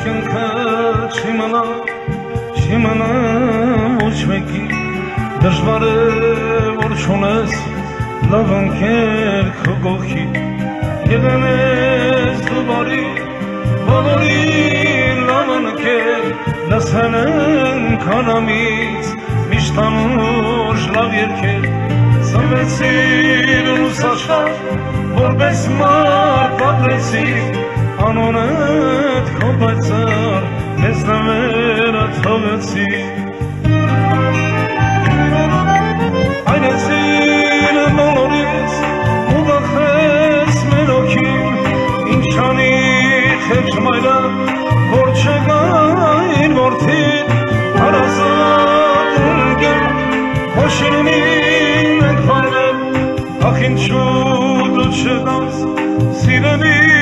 կյանքը չիմանա ոչ մեկի դժվար է որ չունես լավ ընկեր քո գողքի եղել ես դու բարի բոլորին լավ ընկեր լսել են քանամից միշտ անուշ լավ երգեր սնվեցիր ուսաշխար որպես մարդ պատրեցիր անոնդ քո պայծառ մեզ նվերը թողեցիր Այնեցիր բոլորից ու գախես մեր օքին ինչ անի խեղճ մայրը որ չգային որդին հարազատ ընկեր հոշինին ենք վարվել ախ ինչու դու չգաս սիրելի